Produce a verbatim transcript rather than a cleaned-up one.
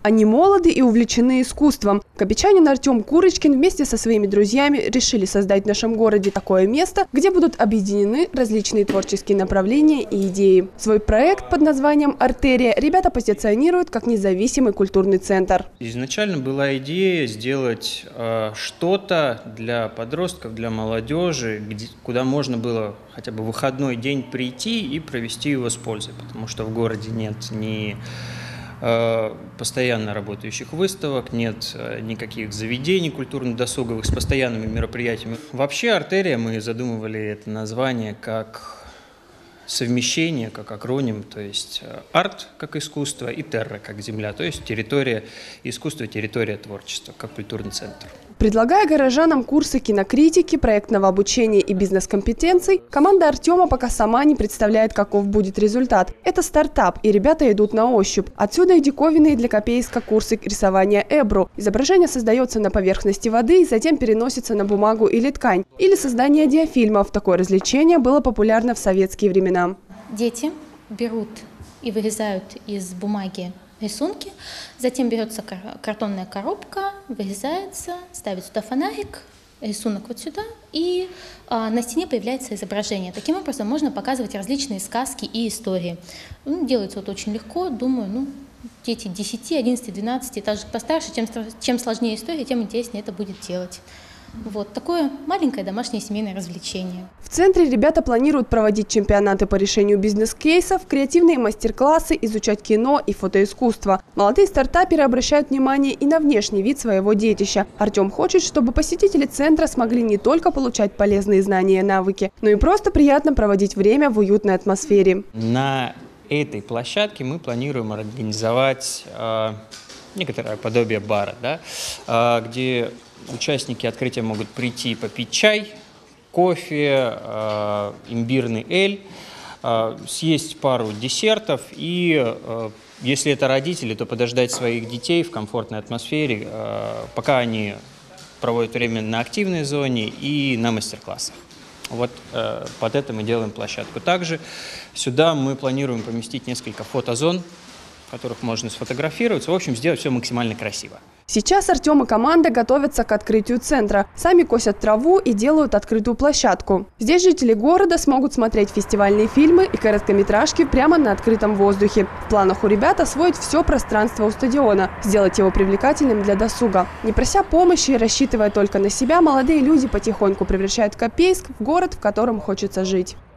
Они молоды и увлечены искусством. Копейчанин Артем Курочкин вместе со своими друзьями решили создать в нашем городе такое место, где будут объединены различные творческие направления и идеи. Свой проект под названием «Артерия» ребята позиционируют как независимый культурный центр. Изначально была идея сделать э, что-то для подростков, для молодежи, где, куда можно было хотя бы в выходной день прийти и провести его с пользой, потому что в городе нет ни э, постоянно работающих выставок, нет э, никаких заведений культурно-досуговых с постоянными мероприятиями. Вообще «Артерия» мы задумывали это название как совмещение, как акроним, то есть арт как искусство и терра как земля, то есть территория искусства, территория творчества, как культурный центр. Предлагая горожанам курсы кинокритики, проектного обучения и бизнес-компетенций, команда Артема пока сама не представляет, каков будет результат. Это стартап, и ребята идут на ощупь. Отсюда и диковинные для Копейска курсы рисования эбру. Изображение создается на поверхности воды и затем переносится на бумагу или ткань. Или создание диафильмов. Такое развлечение было популярно в советские времена. Дети берут и вырезают из бумаги рисунки, затем берется картонная коробка, вырезается, ставит сюда фонарик, рисунок вот сюда, и а, на стене появляется изображение. Таким образом можно показывать различные сказки и истории. Ну, делается вот очень легко, думаю, ну, дети десяти, одиннадцати, двенадцати, также постарше, чем, чем сложнее история, тем интереснее это будет делать. Вот такое маленькое домашнее семейное развлечение. В центре ребята планируют проводить чемпионаты по решению бизнес-кейсов, креативные мастер-классы, изучать кино и фотоискусство. Молодые стартаперы обращают внимание и на внешний вид своего детища. Артем хочет, чтобы посетители центра смогли не только получать полезные знания и навыки, но и просто приятно проводить время в уютной атмосфере. На этой площадке мы планируем организовать э, некоторое подобие бара, да, э, где участники открытия могут прийти попить чай, кофе, э, имбирный эль, э, съесть пару десертов и, э, если это родители, то подождать своих детей в комфортной атмосфере, э, пока они проводят время на активной зоне и на мастер-классах. Вот э, под это мы делаем площадку. Также сюда мы планируем поместить несколько фотозон, в которых можно сфотографироваться, в общем, сделать все максимально красиво. Сейчас Артем и команда готовятся к открытию центра. Сами косят траву и делают открытую площадку. Здесь жители города смогут смотреть фестивальные фильмы и короткометражки прямо на открытом воздухе. В планах у ребят освоить все пространство у стадиона, сделать его привлекательным для досуга. Не прося помощи и рассчитывая только на себя, молодые люди потихоньку превращают Копейск в город, в котором хочется жить.